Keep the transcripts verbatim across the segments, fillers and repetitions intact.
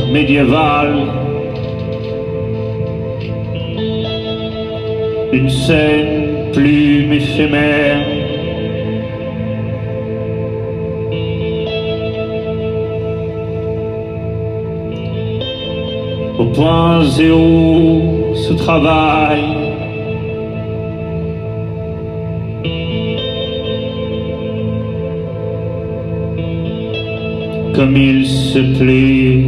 médiévale, une scène plume éphémère, au point zéro se travaille, comme il se plaît,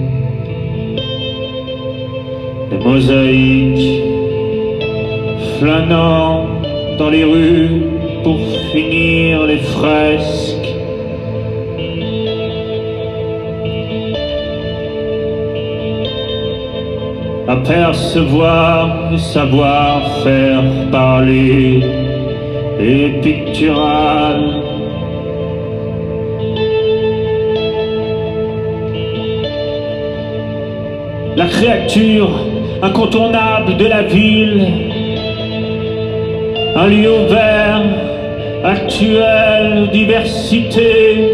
les mosaïques flânant dans les rues pour finir les fresques. Apercevoir et savoir faire parler les picturales. La créature incontournable de la ville, un lieu ouvert, actuel, diversité.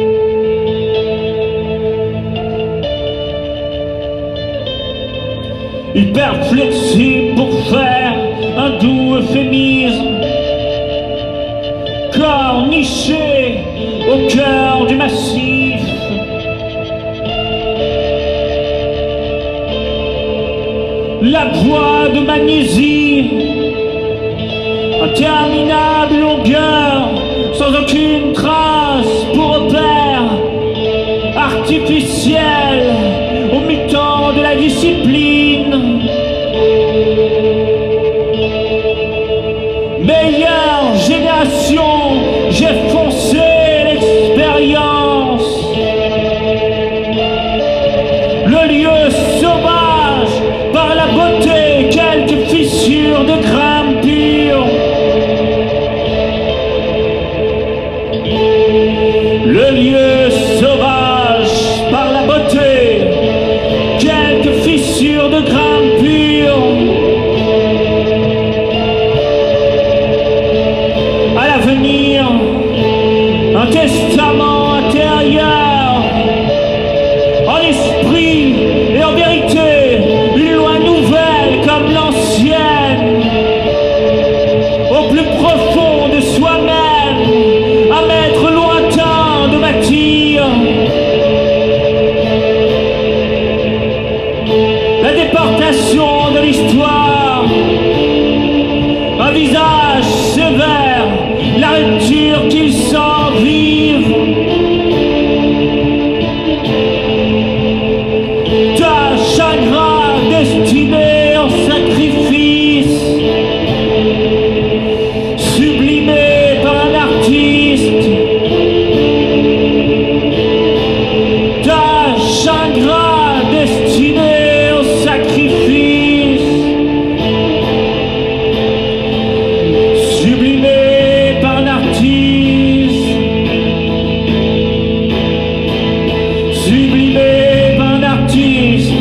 Hyper flexible pour faire un doux euphémisme, corps niché au cœur du massif. La voie de magnésie, interminable longueur, sans aucune trace pour repère, artificiel, au mi-temps de la discipline. Meilleure génération, j'ai foncé l'expérience. Le lieu sauvage, par la beauté, quelques fissures de grammes purs. Le lieu sauvage, par la beauté, quelques fissures de grammes purs. À l'avenir, un testament intérieur, en esprit et en vérité, une loi nouvelle comme l'ancienne, au plus profond de soi-même, un maître lointain de bâtir. La déportation de l'histoire, un visage sévère, la rupture qu'il sent vivre. Ta chagrin destiné au sacrifice, sublimé par un artiste. Ta chagrin destiné au sacrifice, sublimé par un artiste, sublimé par un artiste.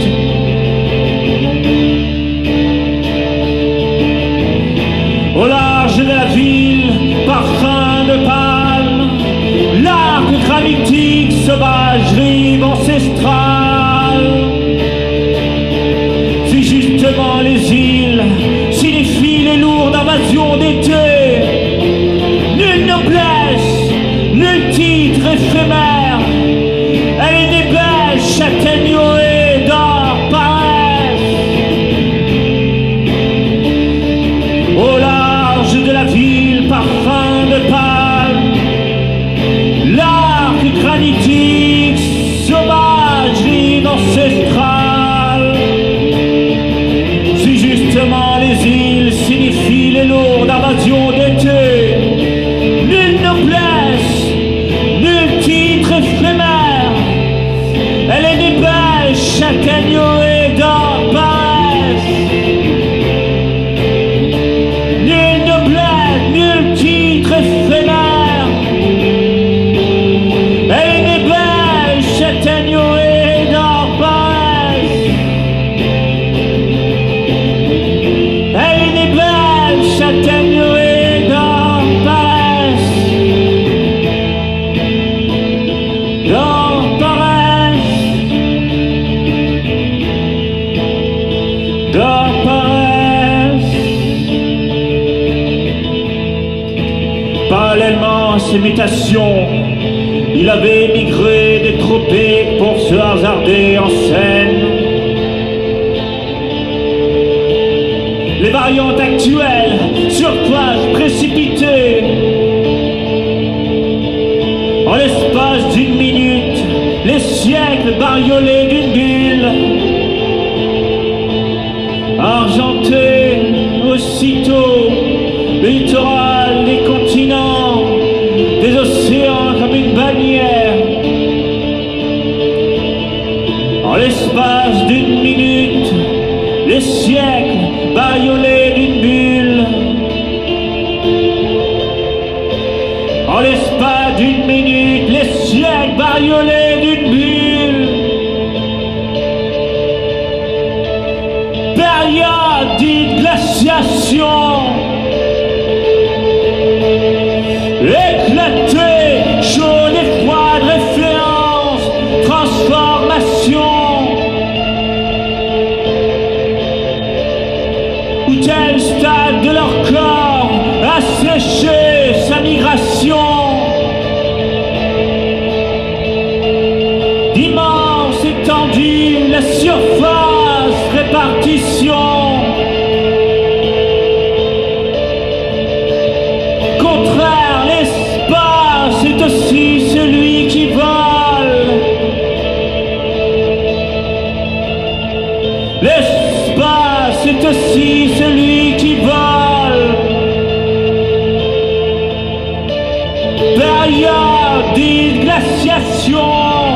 Au large de la ville, parfum de palme, l'arc granitique, sauvagerie ancestrale. Si justement les îles signifient les lourdes invasions d'été, nulle noblesse, nul titre éphémère, elle est des belles châtaigneraies d'or paraissent. Au large de la ville, parfum de palme, l'arc granitique, sauvagerie ancestrale. Si justement les îles signifient les lourdes invasions d'été, nulle noblesse, nul titre éphémère, elle est des belles châtaigneraies d'or paraissent. Nul noblesse, nul titre éphémère, elle est des belles d'apparaissent. Parallèlement à ces mutations, il avait émigré des tropiques pour se hasarder en scène. Les variantes actuelles, surface précipitée. En l'espace d'une minute, les siècles bariolés d'une bulle. Argenté aussitôt, le littoral des continents, des océans comme une bannière. En l'espace d'une minute, les siècles bariolés d'une bulle. En l'espace d'une minute, les siècles bariolés d'une bulle. Période dite glaciation. Éclatée, chaude et froide référence, transformation. Où tel stade de leur corps a séché sa migration. D'immense étendue, la surface, répartition. Contraire, l'espace est aussi celui qui vole. L'espace est aussi celui qui vole. Période dite glaciation.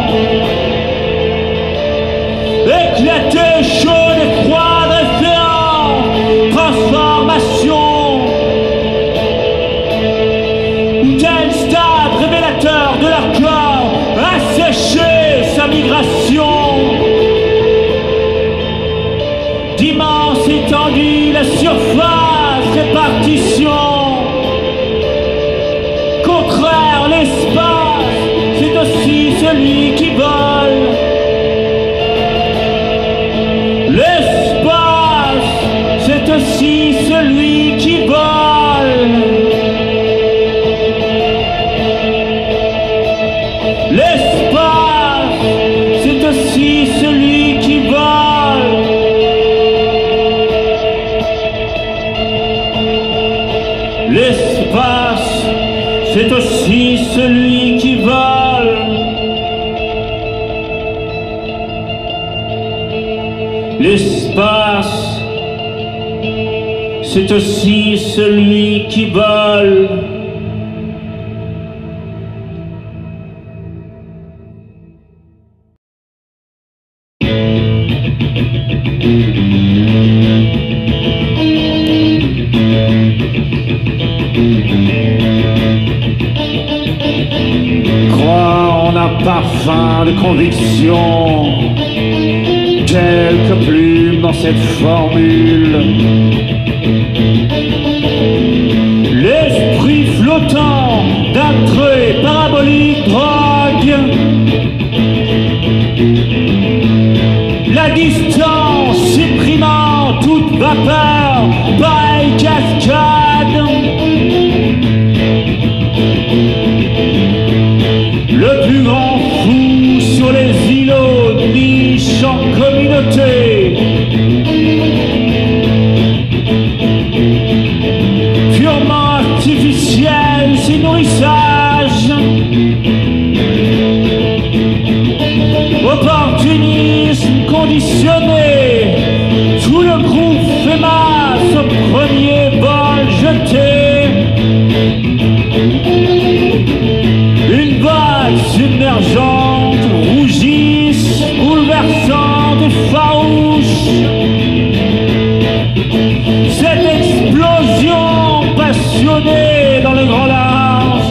Éclatée, chaude et froide référence, transformation. Où tel stade révélateur de leur corps a séché sa migration. D'immense étendue, la surface, répartition. Contraire, l'espace, c'est aussi celui qui vole. L'espace, c'est aussi celui qui vole. L'espace, c'est aussi celui qui vole. L'espace, c'est aussi celui qui vole. L'espace, c'est aussi celui qui vole. Croire en un parfum de conviction, quelques plumes dans cette formule. L'esprit flottant d'un trait parabolique drogue. La distance supprimant toute vapeur, paille cascade. Le plus grand fou sur les îlots de niche en communauté. Purement artificiel, ses nourrissages. Opportunisme conditionné, tout le groupe fait masse au premier bol jeté. Une vague submergente, rougisse, bouleversante et farouche. Cette explosion passionnée dans le grand large.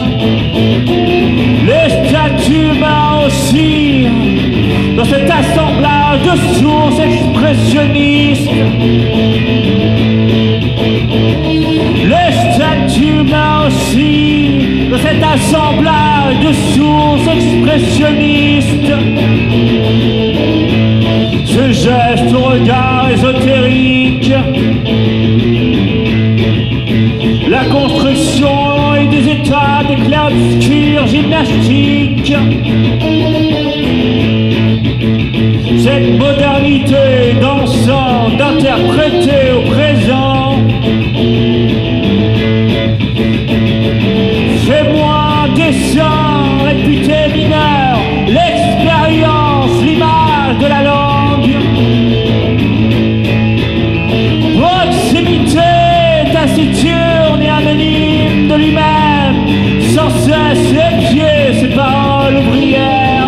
Les statues humaines aussi, dans cet assemblage de sources expressionnistes. Les statues humaines aussi, dans cet assemblage de sources expressionnistes. Ce geste au regard ésotérique La construction et des états des clairs-obscurs gymnastiques. Cette modernité dansant d'interpréter au présent. Fais-moi dessin, réputé mineur, l'expérience, l'image de la langue. Proximité taciturne et anonyme de lui-même, sans cesse épier ses paroles ouvrières.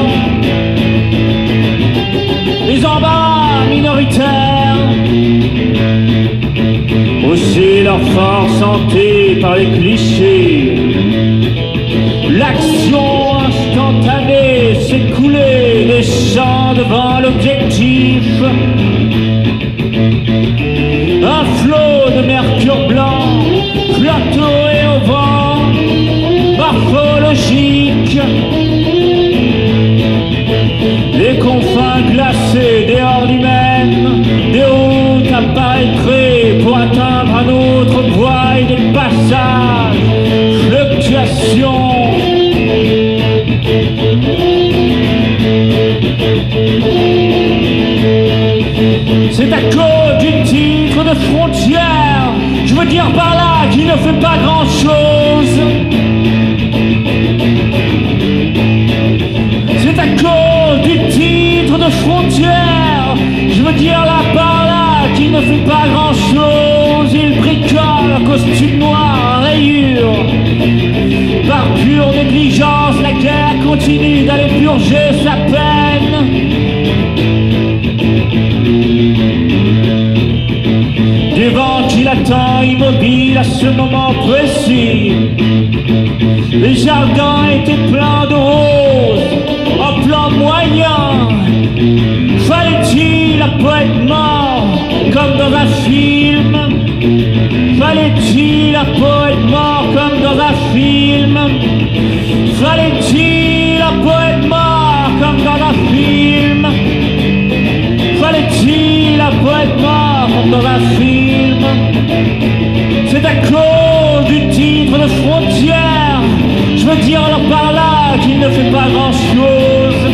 Les embarras minoritaires, aussi leur force hantée par les clichés. L'action instantanée s'écouler, les champs devant l'objectif. Un flot de mercure blanc, plateaué au vent, morphologique. Les confins glacés des hordes humaines, des routes apparaîtraient pour atteindre un autre voie et des passages, fluctuations. C'est à cause du titre de frontière, je veux dire par là qu'il ne fait pas grand-chose. C'est à cause du titre de frontière, je veux dire là par là qu'il ne fait pas grand-chose. Il bricole un costume noir à rayures. Par pure négligence, la guerre continue d'aller purger sa peine. Du vent qui l'attend immobile à ce moment précis. Les jardins étaient pleins de roses, en plan moyen. Fallait-il un poète mort, comme dans un film? Fallait-il un poète mort, comme dans un film? Fallait-il un poète mort, comme dans un film? Fallait-il un poète mort, comme dans un film? C'est à cause du titre de frontière, je veux dire alors par là qu'il ne fait pas grand-chose.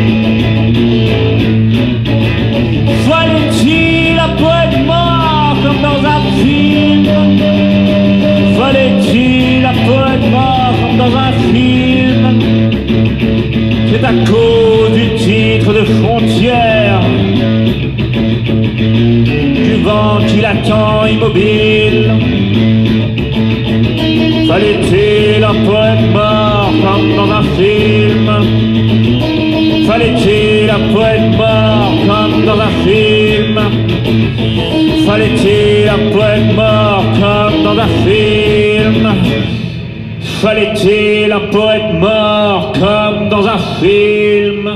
Fallait-il un poète mort comme dans un film? Fallait-il un poète mort comme dans un film? C'est à cause du titre de frontière, du vent qui l'attend immobile. Fallait-il un poète mort comme dans un film? Fallait-il un poète mort comme dans un film? Fallait-il un poète mort comme dans un film? Fallait-il un poète mort comme dans un film?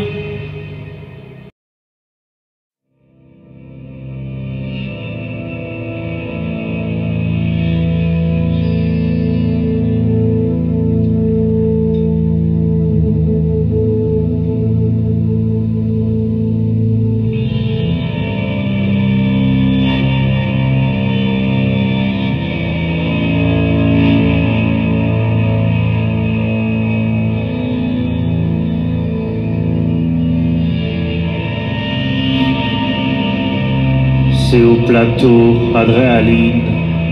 C'est au plateau adrénaline.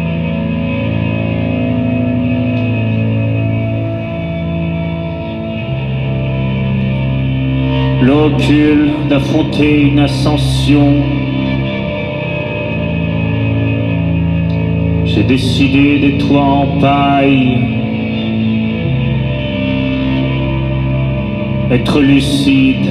Le recul d'affronter une ascension. J'ai décidé des toits en paille. Être lucide,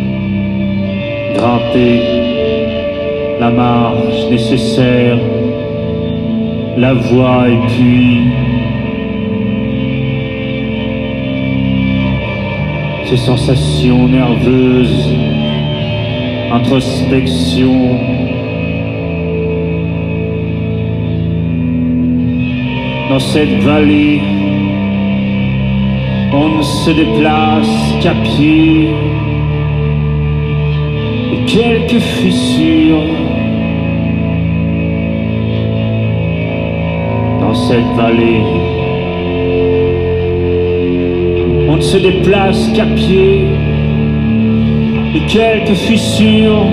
grimper la marche nécessaire, la voie et puis ces sensations nerveuses, introspection. Dans cette vallée, on ne se déplace qu'à pied. Et quelques fissures cette vallée. On ne se déplace qu'à pied, et quelques fissures.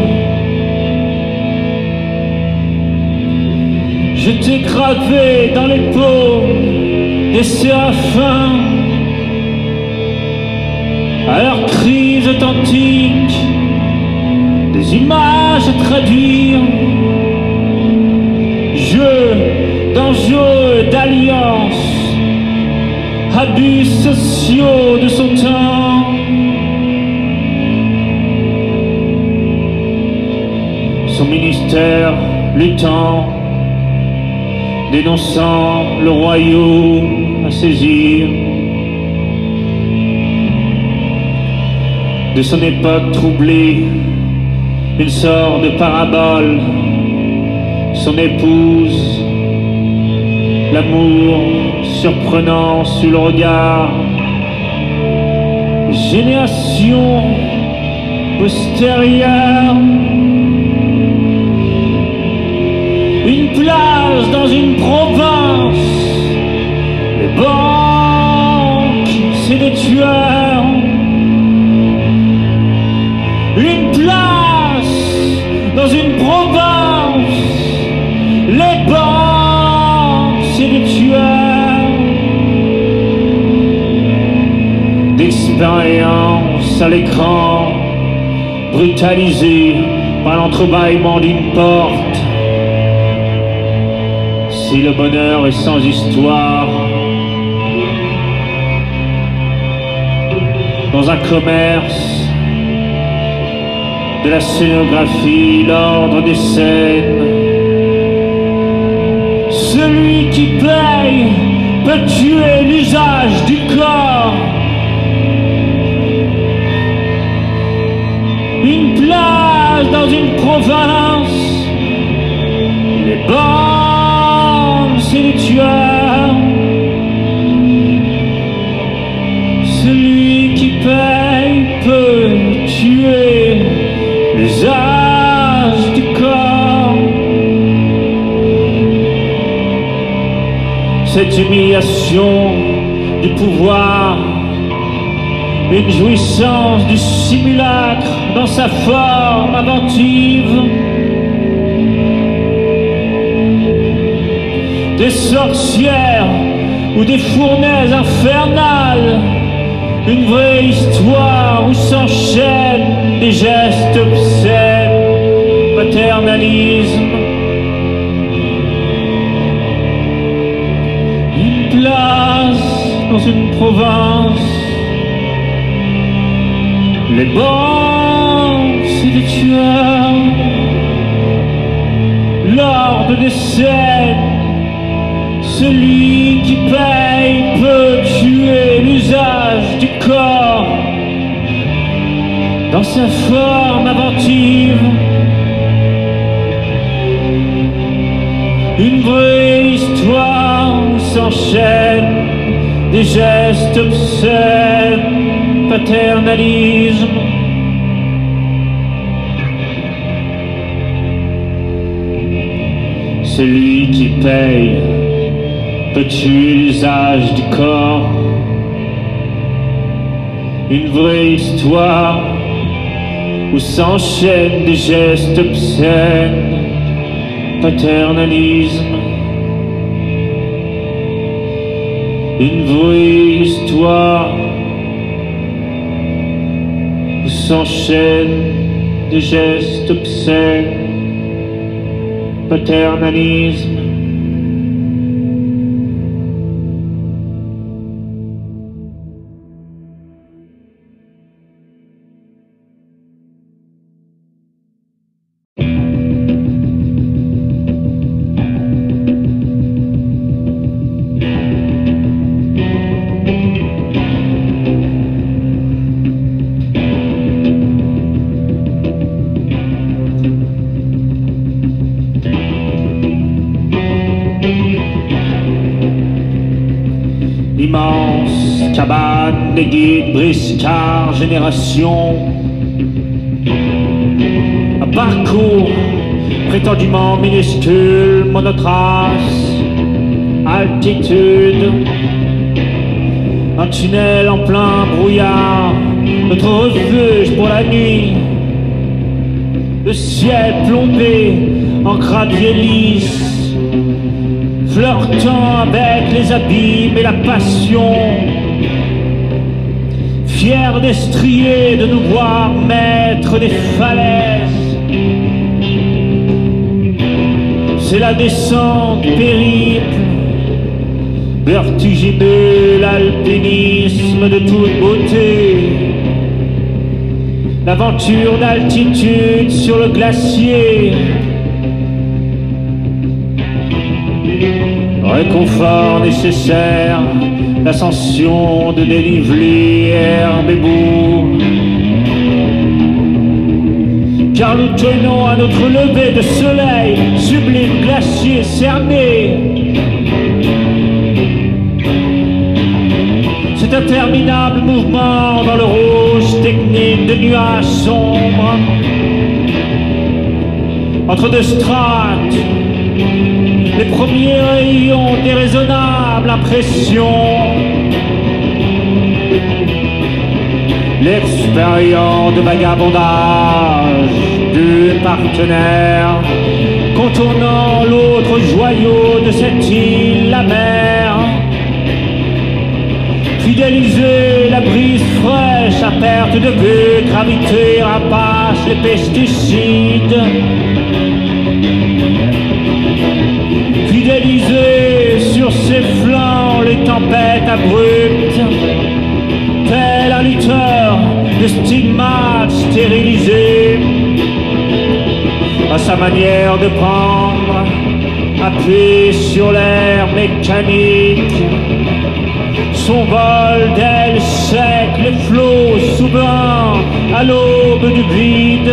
Je t'ai gravé dans les paumes des séraphins, à leurs cris authentiques, des images à traduire. Jeux d'enjeux d'alliance, abus sociaux de son temps. Son ministère luttant, dénonçant le royaume à saisir. De son époque troublée, une sorte de parabole. Son épouse, l'amour surprenant sous le regard. Génération postérieure. Une place dans une province. Les banques, c'est des tueurs. Une place dans une province. Les banques, c'est des tueurs. D'expérience à l'écran, brutalisé par l'entrebâillement d'une porte. Si le bonheur est sans histoire, dans un commerce de la scénographie, l'ordre des scènes, celui qui paye peut tuer l'usage du corps. Une place dans une province, les banques, c'est les tueurs. Celui qui paye peut tuer l'usage du corps. Cette humiliation du pouvoir, une jouissance du simulacre dans sa forme inventive. Des sorcières ou des fournaises infernales, une vraie histoire où s'enchaînent des gestes obscènes, paternalisme. Une place dans une province, les banques, c'est des tueurs. L'ordre des scènes, celui qui paye peut tuer l'usage du corps dans sa forme inventive. Une vraie histoire où s'enchaînent des gestes obscènes, paternalisme. Celui qui paye peut tuer l'usage du corps. Une vraie histoire où s'enchaînent des gestes obscènes, paternalisme. Une vraie histoire où s'enchaînent des gestes obscènes, paternalisme. Immense cabane des guides briscards, génération. Un parcours prétendument minuscule, monotrace. altitude. Un tunnel en plein brouillard, notre refuge pour la nuit. Le ciel plombé en gravier lisse, flirtant avec les abîmes et la passion. Fier d'estrier de nous voir maîtres des falaises. C'est la descente périple, vertigineux l'alpinisme de toute beauté. L'aventure d'altitude sur le glacier. Réconfort nécessaire, l'ascension de dénivelé, herbe et boue. Car nous tenons à notre lever de soleil, sublime glacier cerné. Cet interminable mouvement dans le rouge technique de nuages sombres, entre deux strates, les premiers rayons déraisonnables impressions. L'expérience de vagabondage du partenaire, contournant l'autre joyau de cette île, la mer. Fidéliser la brise fraîche à perte de vue, gravité, rapace, les pesticides. Fidéliser sur ses flancs les tempêtes abruptes, tel un lutteur de stigmates stérilisés. À sa manière de prendre appui sur l'air mécanique, son vol d'ailes sec, les flots souverains à l'aube du vide.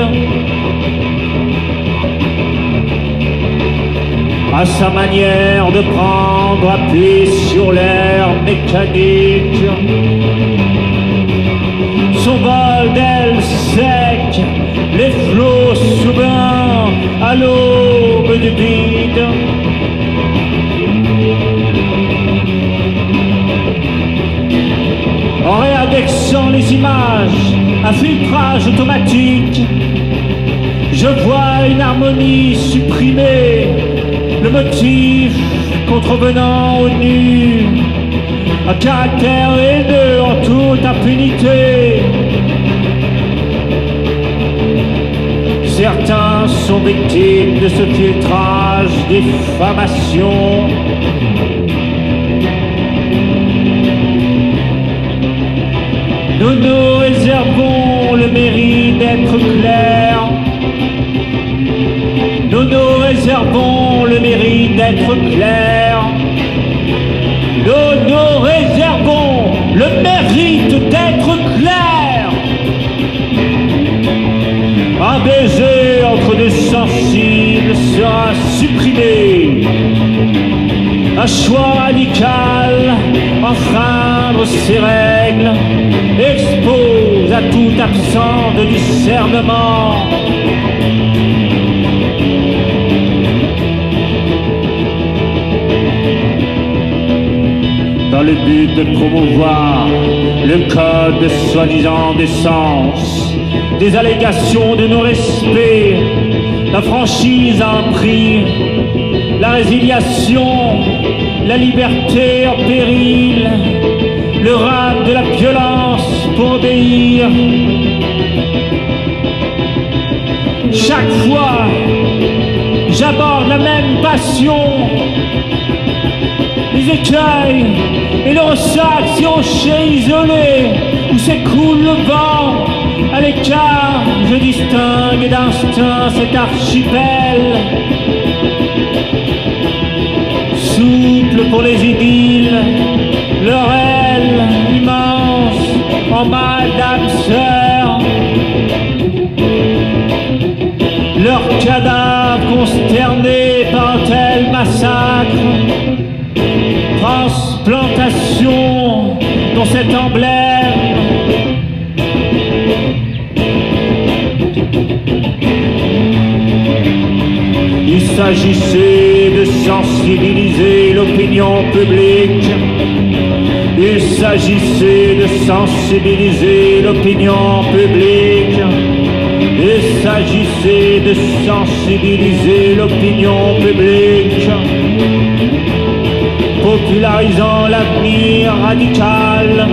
À sa manière de prendre appui sur l'air mécanique, son vol d'ailes sec, les flots souverains à l'aube du vide. En réindexant les images à filtrage automatique, je vois une harmonie supprimée, le motif contrevenant au nu, un caractère haineux en toute impunité. Certains sont victimes de ce filtrage, diffamation. Nous nous réservons le mérite d'être clairs. Nous nous réservons le mérite d'être clairs. Nous nous réservons le mérite d'être clairs. Un baiser entre deux sensibles sera supprimé. Un choix radical, enfreindre ses règles, expose à tout absent de discernement. Dans le but de promouvoir le code de soi-disant décence, des allégations de non-respect, la franchise à un prix, la résiliation, la liberté en péril, le rame de la violence pour obéir. Chaque fois, j'aborde la même passion, les écueils et le ressac, ces rochers isolés où s'écoule le vent. À l'écart, je distingue d'instinct cet archipel, souple pour les idylles, leur aile immense en madame sœur, leurs cadavres consternés par un tel massacre, transplantation dans cet emblème. Il s'agissait de sensibiliser l'opinion publique. Il s'agissait de sensibiliser l'opinion publique. Il s'agissait de sensibiliser l'opinion publique, popularisant l'avenir radical.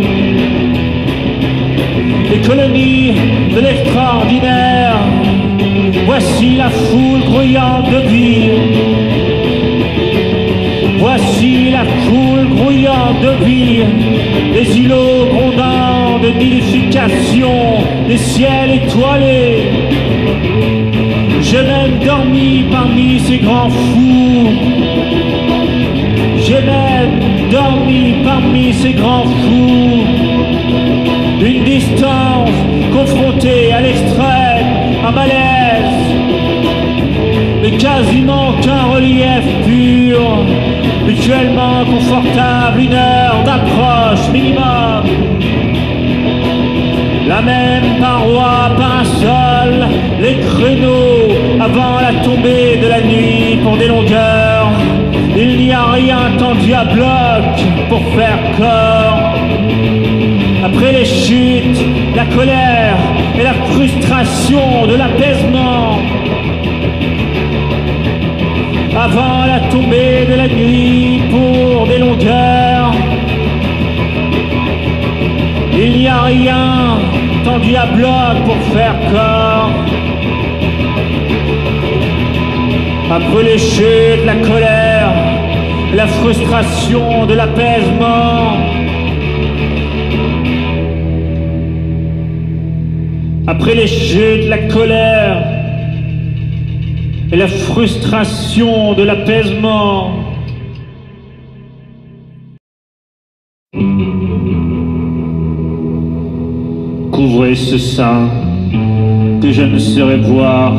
Les colonies de l'extraordinaire, voici la foule grouillante de vie. Voici la foule grouillante de vie, des îlots grondants de nidification, des ciels étoilés. J'ai même dormi parmi ces grands fous. J'ai même dormi parmi ces grands fous. Une distance confrontée à l'extrême, un malaise, mais quasiment qu'un relief pur, mutuellement confortable, une heure d'approche minimum. La même paroi, pas un seul, les créneaux avant la tombée de la nuit pour des longueurs. Il n'y a rien tendu à bloc pour faire corps. Après les chutes, la colère et la frustration de l'apaisement. Avant la tombée de la nuit pour des longueurs. Il n'y a rien tendu à bloc pour faire corps. Après les chutes, la colère, la frustration de l'apaisement. Après les chutes, la colère et la frustration de l'apaisement. Couvrez ce sein que je ne saurais voir.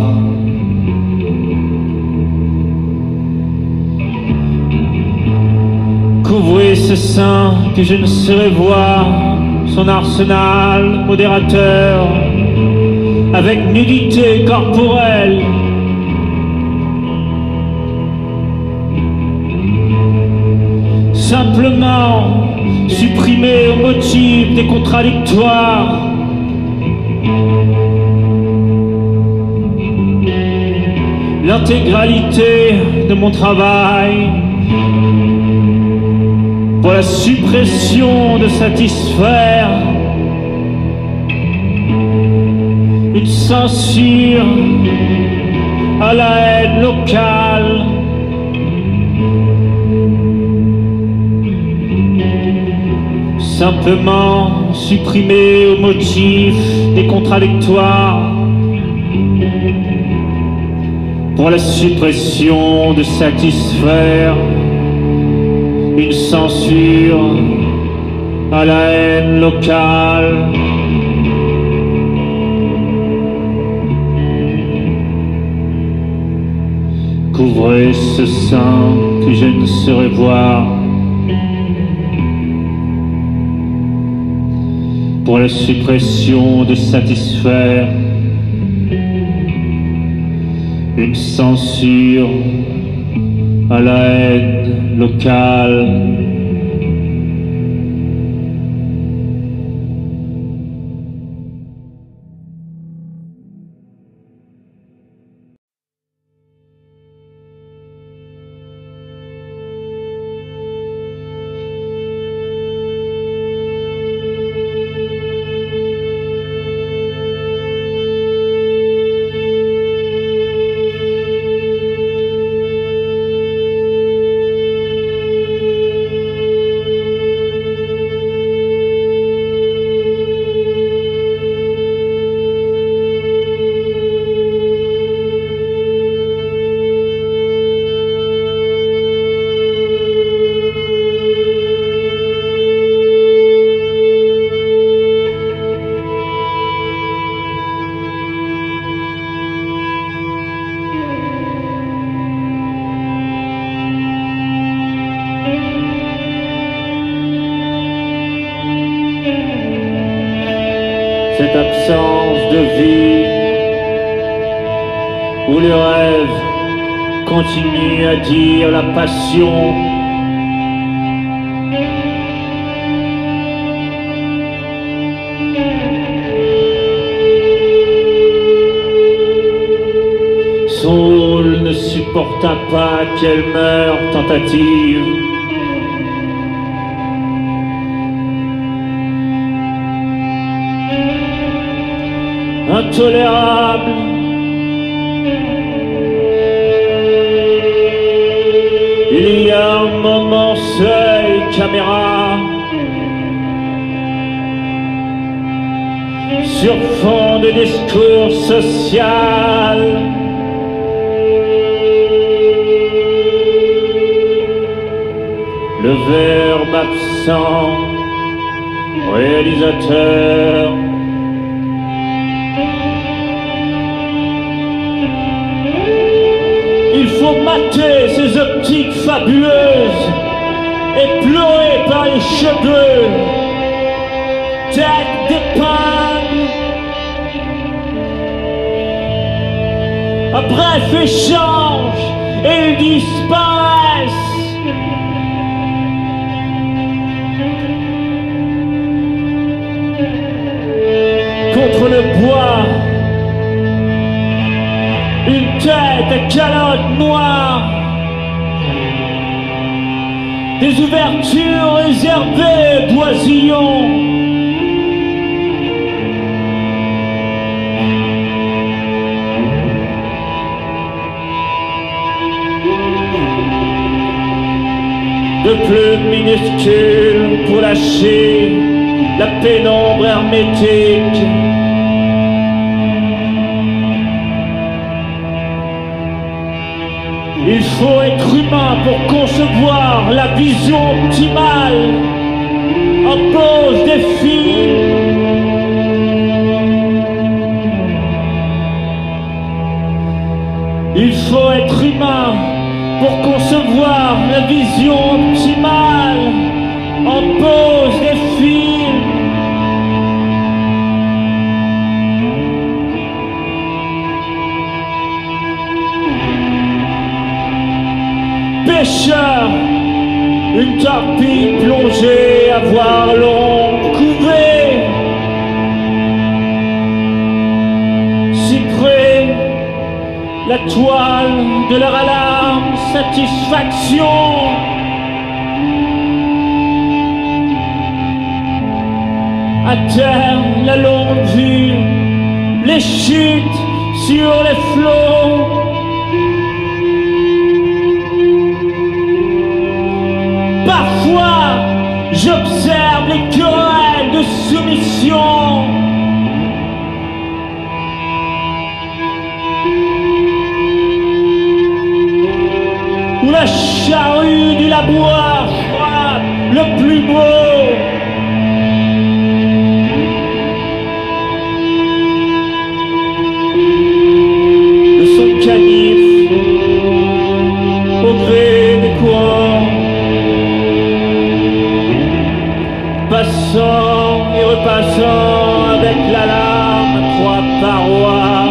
Couvrez ce sein que je ne saurais voir, son arsenal modérateur, avec nudité corporelle. Simplement supprimer au motif des contradictoires. L'intégralité de mon travail pour la suppression de satisfaire une censure à la haine locale. Simplement supprimer au motif des contradictoires pour la suppression de satisfaire une censure à la haine locale. Couvrez ce sein que je ne saurais voir pour la suppression de satisfaire une censure à la haine locale. Cette absence de vie où le rêve continue à dire la passion. Saul ne supporta pas qu'elle meure tentative. Intolérable. Il y a un moment seuil, caméra, sur fond de discours social. Le verbe absent, réalisateur. Il faut mater ces optiques fabuleuses et pleurer par les cheveux. Tête d'épingle. Un bref échange et ils disparaissent. Contre le bois, une tête à calotte noire, des ouvertures réservées d'oisillons. De plumes minuscules pour lâcher la pénombre hermétique. Il faut être humain pour concevoir la vision optimale en pose des films. Il faut être humain pour concevoir la vision optimale en pose des films. Pêcheur, une torpille plongée à voir l'ombre couvée. Cyprès, la toile de leur alarme, satisfaction. À terre, la longue vue, les chutes sur les flots. Parfois, j'observe les querelles de soumission. Où la charrue du labour frappe le plus beau. De son canif, au gré des courants, passant et repassant avec l'alarme à trois parois.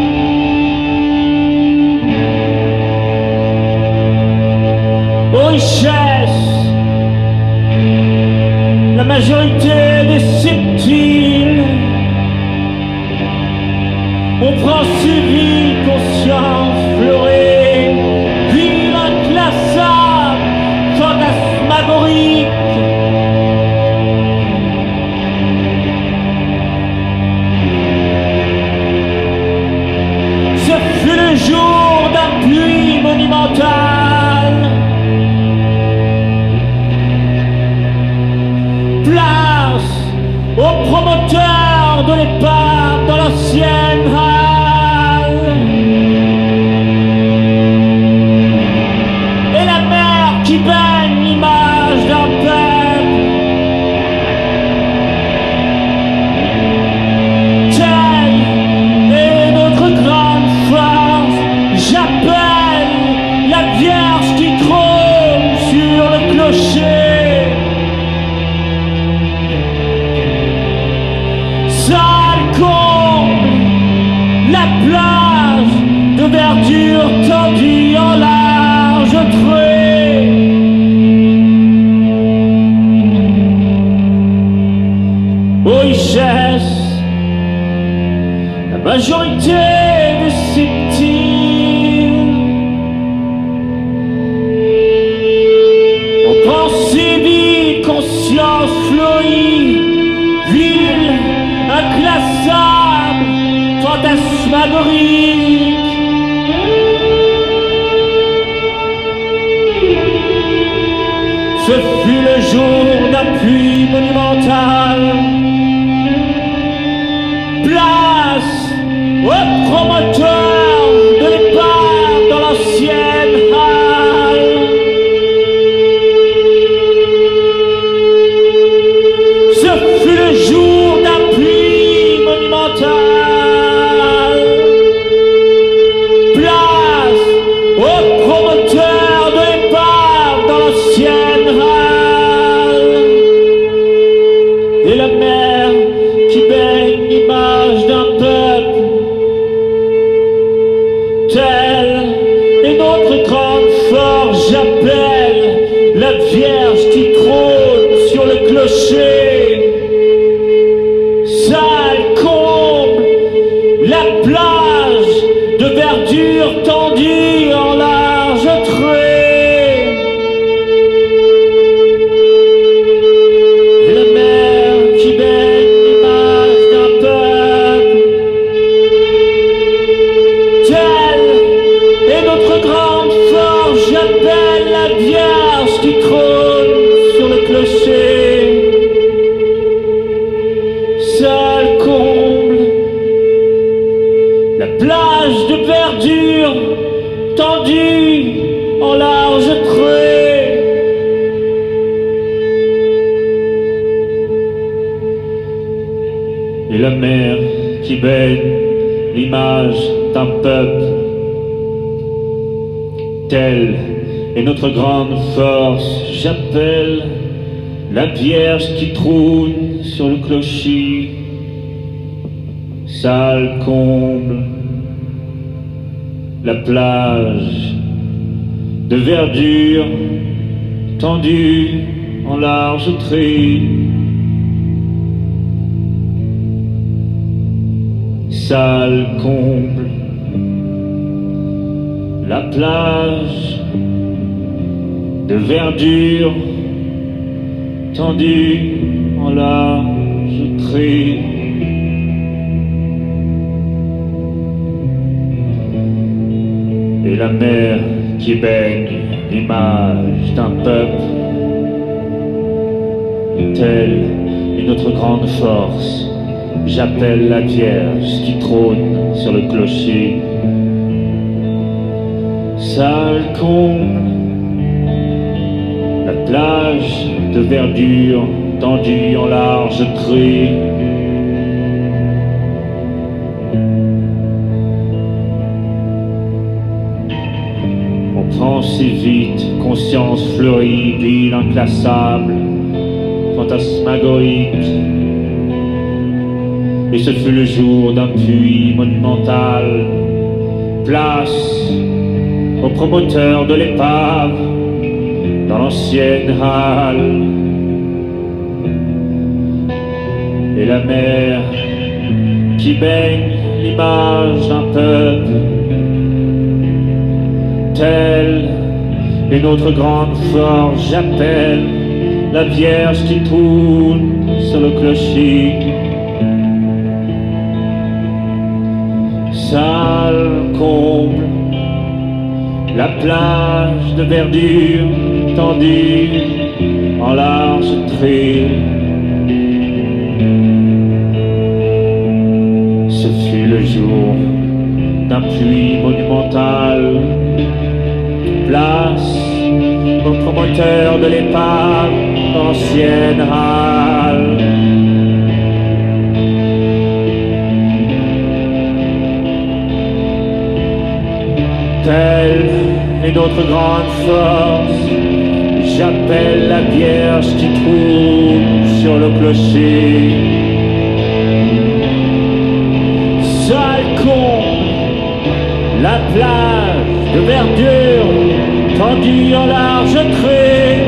Aux richesses, la majorité des subtils, on prend suivi conscience fleurée, ville inclassable, fantasmagorique. Ce fut le jour d'un pluie monumental. Place aux promoteurs de l'épave dans l'ancienne halle. Et la mer qui baigne l'image d'un peuple. Telle est notre grande force. J'appelle la Vierge qui trône sur le clocher. Salle comble, la plage de verdure tendue en la inlassable, fantasmagorique. Ce fut le jour d'appui monumental. Place au promoteur de départ dans l'ancienne halle. Ce fut le jour d'appui monumental. Place au promoteur de départ dans l'ancienne halle. Et la mer qui baigne l'image d'un peuple, telle est notre grande force, j'appelle la Vierge qui trône sur le clocher. Salle comble, la plage de verdure tendue en large trait. La mer qui baigne l'image d'un peuple, telle est notre grande force, j'appelle la Vierge qui trône sur le clocher. Salle comble, la plage de verdure tendue en large trait. Et la mer qui baigne l'image d'un peuple, telle est notre grande force, j'appelle la Vierge qui trône sur le clocher. Salle comble, la plage de verdure tendue en large trait. Salle comble, la plage de verdure tendue en large trait. Et la mer qui baigne l'image d'un peuple, telle est notre grande force, j'appelle la Vierge qui trône sur le clocher. Salle comble, la plage de verdure tendue en large trait. On prend si vite conscience fleurie, ville inclassable, fantasmagorique. Et ce fut le jour d'un puits monumental. Place au promoteur de l'épave dans l'ancienne halle. Et la mer qui baigne l'image d'un peuple, telle est notre grande force, j'appelle la Vierge qui tourne sur le clocher. Salle comble, la plage de verdure tendue en large trait. Ce fut le jour d'un puits monumental. Place au promoteur de l'épave dans l'ancienne halle. Telle est notre grande force, j'appelle la Vierge qui trône sur le clocher. Salle comble, la plage de verdure tendue en large trait.